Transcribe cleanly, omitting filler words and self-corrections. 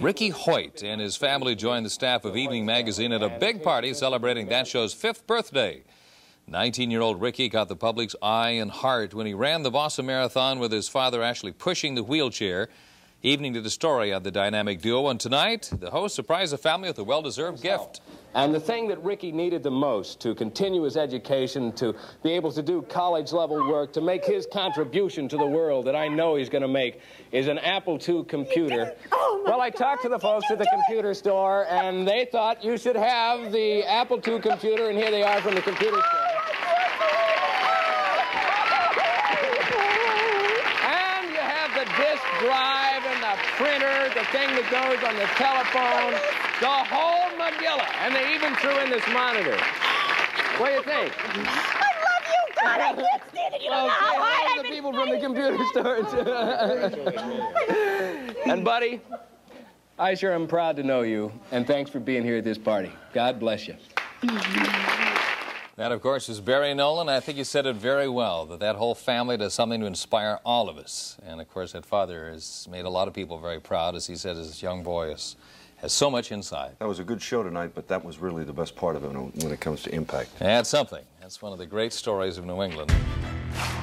Ricky Hoyt and his family joined the staff of Evening Magazine at a big party celebrating that show's 5th birthday. 19-year-old Ricky caught the public's eye and heart when he ran the Boston Marathon with his father actually pushing the wheelchair. Evening did a story on the dynamic duo, and tonight the host surprised the family with a well-deserved gift. And the thing that Ricky needed the most to continue his education, to be able to do college-level work, to make his contribution to the world that I know he's going to make, is an Apple II computer. Well, I talked to the folks at the computer store, and they thought you should have the Apple II computer, and here they are from the computer store. And you have the disk drive and the printer, the thing that goes on the telephone, the whole Magilla, and they even threw in this monitor. What do you think? I love you, God. I can't stand it. You don't know how hard I've the people from the computer store. And, buddy, I sure am proud to know you, and thanks for being here at this party. God bless you. That, of course, is Barry Nolan. I think you said it very well, that whole family does something to inspire all of us. And, of course, that father has made a lot of people very proud. As he said, his young boy has so much inside. That was a good show tonight, but that was really the best part of it when it comes to impact. That's something. That's one of the great stories of New England.